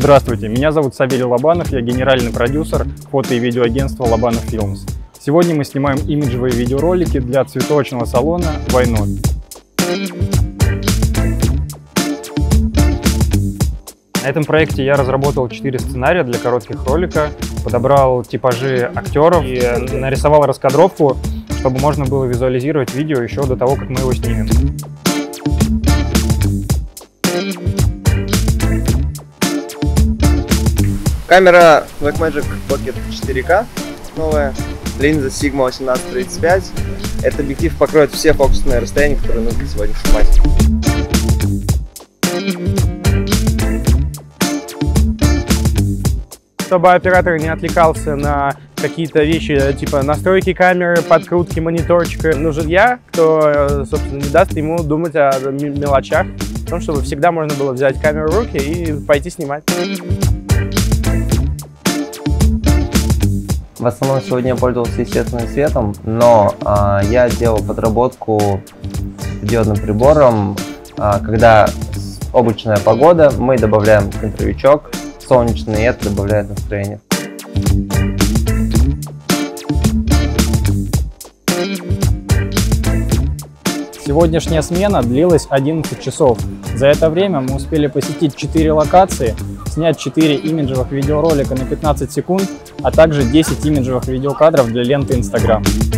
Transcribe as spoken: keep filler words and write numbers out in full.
Здравствуйте, меня зовут Савелий Лобанов, я генеральный продюсер фото- и видеоагентства Лобанов Films. Сегодня мы снимаем имиджевые видеоролики для цветочного салона Why Not. На этом проекте я разработал четыре сценария для коротких ролика, подобрал типажи актеров и нарисовал раскадровку, чтобы можно было визуализировать видео еще до того, как мы его снимем. Камера Blackmagic Pocket четыре ка новая, линза Sigma восемнадцать тридцать пять. Этот объектив покроет все фокусные расстояния, которые нужно сегодня снимать. Чтобы оператор не отвлекался на какие-то вещи, типа настройки камеры, подкрутки мониторчика, нужен я, кто, собственно, не даст ему думать о мелочах, о том, чтобы всегда можно было взять камеру в руки и пойти снимать. В основном сегодня я пользовался естественным светом, но а, я делал подработку с диодным прибором. А, когда облачная погода, мы добавляем контровичок, солнечный, и это добавляет настроение. Сегодняшняя смена длилась одиннадцать часов. За это время мы успели посетить четыре локации, снять четыре имиджевых видеоролика на пятнадцать секунд, а также десять имиджевых видеокадров для ленты Instagram.